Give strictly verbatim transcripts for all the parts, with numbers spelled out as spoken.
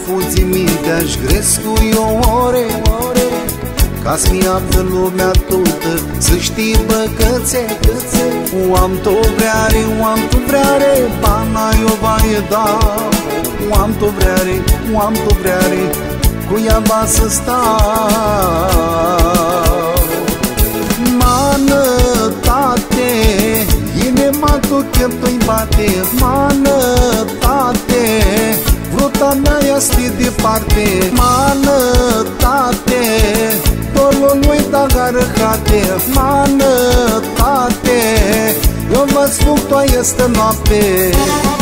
infuzi mintea-și grescu eu ore, ore, ca-ți mi-abdă lumea totă, să știi bă cățe, cățe. Oam to vreare, oam to vreare, bana eu vai da. Oam to vreare, oam to vreare, cu ea va să stau. Mană, tate, inima tu cheptoi bate. Mană, tate, vruta mea este departe. Mană, tate, tolul lui da garăhate. Mană, tate, eu vă spun toa este noapte.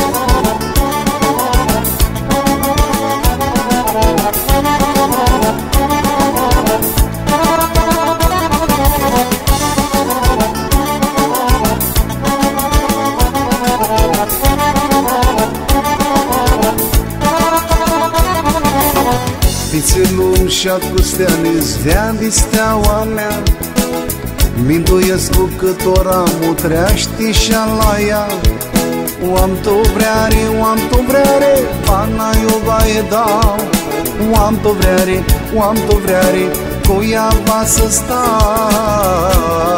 Fițelul și-a cu steane-ți vea de steaua mea. Mi-ndoiesc cu cât ora mutreaște și-a la ea. Oam to vreare, oam to vreare, bana eu vai da. Oam to vreare, oam to vreare, cu ea va să stau.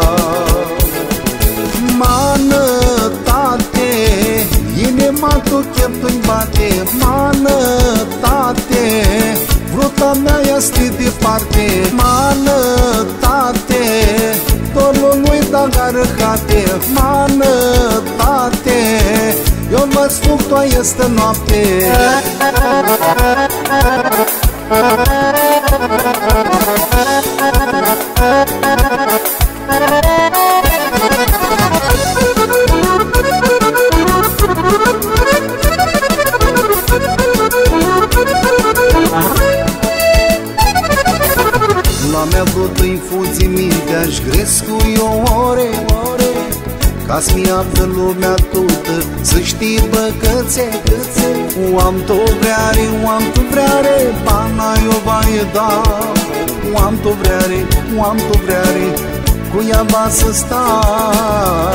Mană, tate, inima tu cheptoi bate. Mană, tate, vruta mea este departe. Mană, tate, tolul lui da garăhate. Mană, tate, eu vă spun toa este noapte. La mea tot infuzi mintea-și grescu eu ore, ore, ca-ți mi-abdă lumea totă, să știi bă cățe, cățe. Oam to vreare, oam to vreare, bana eu vai da. Oam to vreare, oam to vreare, cu ea va să stau.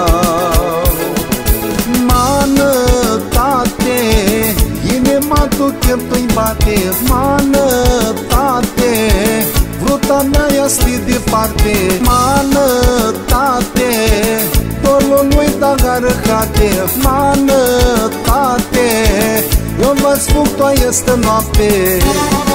Mană, tate, inima tu cheptoi bate. Mană, tate, vruta mea este departe. Mană, tate, tolul lui da garăhate. Mană, tate, eu vă spun toa este noapte.